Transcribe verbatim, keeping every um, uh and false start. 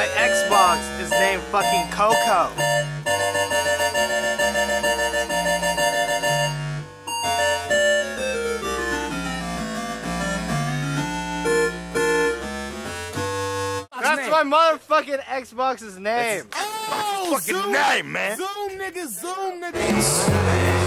my Xbox is named fucking Coco. That's my motherfucking Xbox's name. Oh, fucking zoom, name, man. Zoom, nigga, zoom, nigga.